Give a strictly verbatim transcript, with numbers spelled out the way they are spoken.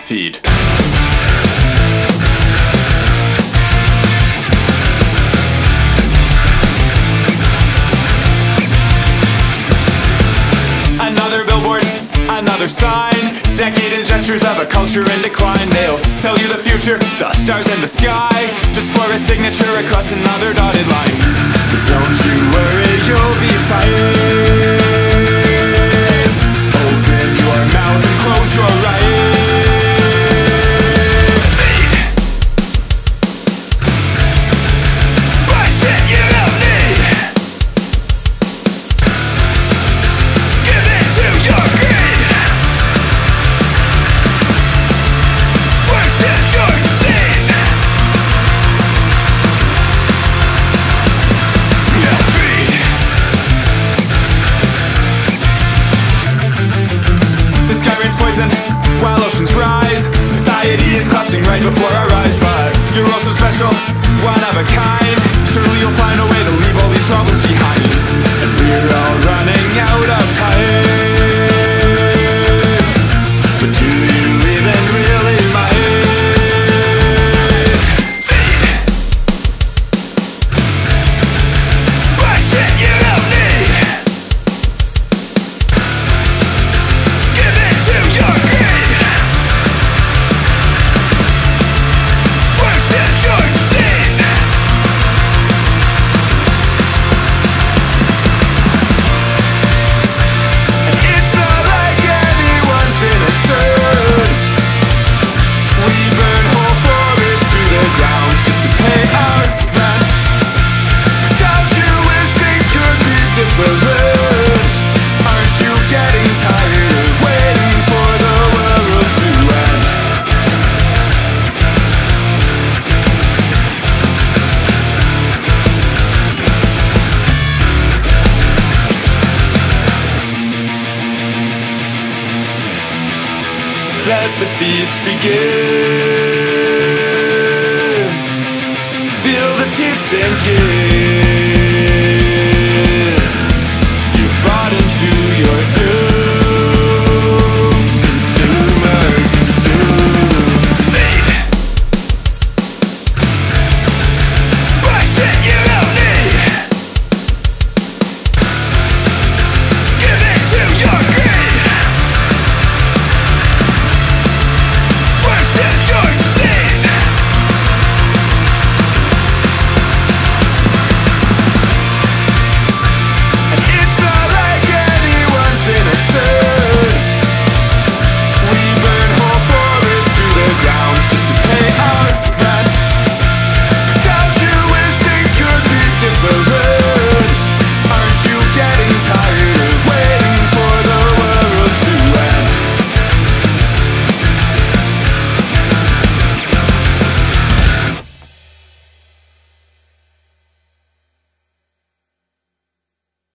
feed. Another billboard, another sign, decadent gestures of a culture in decline. They'll sell you the future, the stars in the sky, just for a signature across another dotted line. But don't you worry, you'll be fine. Open your mouth and close your eyes. Feed. Buy shit you don't need. Give in to your greed. Worship your disease. Yeah, feed. The sky rains poison while oceans rise. Society is collapsing right before our eyes. But you're also special, one of a kind. Surely you'll find a way to leave all these problems behind. And we're all running out of time. But do you even really mind? Feed. Buy shit you don't need. Give in to your greed. Worship your disease. And it's not like anyone's innocent. We burn whole forests to the ground just to pay our rent. Don't you wish things could be different? Aren't you getting tired of waiting for the world to end? Let the feast begin. Feel the teeth sink in.